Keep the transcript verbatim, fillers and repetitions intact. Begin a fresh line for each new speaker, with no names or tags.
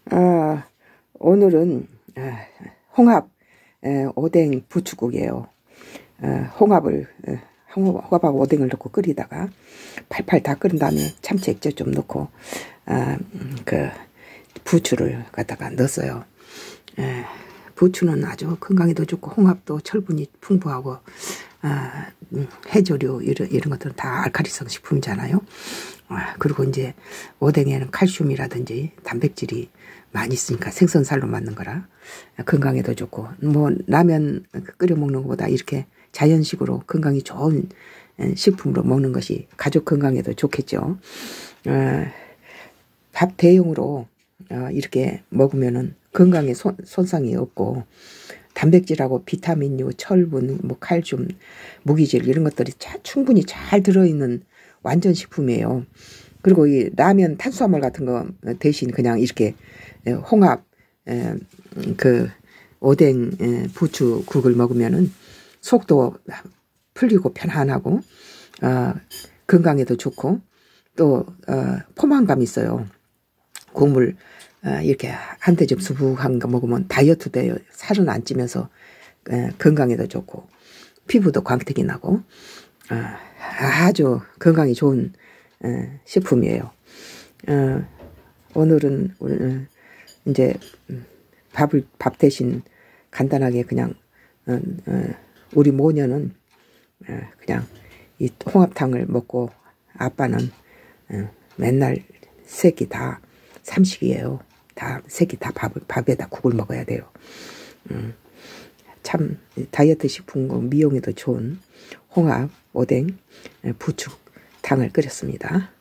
아, 오늘은 아, 홍합 에, 오뎅 부추국이에요. 아, 홍합을 에, 홍합하고 오뎅을 넣고 끓이다가 팔팔 다 끓인 다음에 참치 액젓 좀 넣고 아, 음, 그 부추를 갖다가 넣었어요. 에, 부추는 아주 건강에도 좋고 홍합도 철분이 풍부하고 아, 음, 해조류 이런, 이런 것들은 다 알칼리성 식품이잖아요. 아, 그리고 이제 오뎅에는 칼슘이라든지 단백질이 많이 있으니까 생선살로 만든 거라 건강에도 좋고, 뭐 라면 끓여 먹는 것보다 이렇게 자연식으로 건강이 좋은 식품으로 먹는 것이 가족 건강에도 좋겠죠. 아, 밥 대용으로 어, 이렇게 먹으면은 건강에 손, 손상이 없고 단백질하고 비타민류, 철분, 뭐 칼슘, 무기질 이런 것들이 자, 충분히 잘 들어있는 완전 식품이에요. 그리고 이 라면 탄수화물 같은 거 대신 그냥 이렇게 홍합, 에, 그 오뎅, 에, 부추국을 먹으면은 속도 풀리고 편안하고 어, 건강에도 좋고 또 어, 포만감이 있어요. 국물 어, 이렇게 한 대접 수북한 거 먹으면 다이어트 돼요. 살은 안 찌면서 에, 건강에도 좋고 피부도 광택이 나고 어, 아주 건강이 좋은 에, 식품이에요. 어, 오늘은 오늘 이제 밥을 밥 대신 간단하게 그냥 어, 어, 우리 모녀는 어, 그냥 이 홍합탕을 먹고 아빠는 어, 맨날 세 끼 다 삼식이에요. 다 세 끼 다 밥을 밥에다 국을 먹어야 돼요. 음, 참 다이어트 식품 미용에도 좋은 홍합 오뎅 부추탕을 끓였습니다.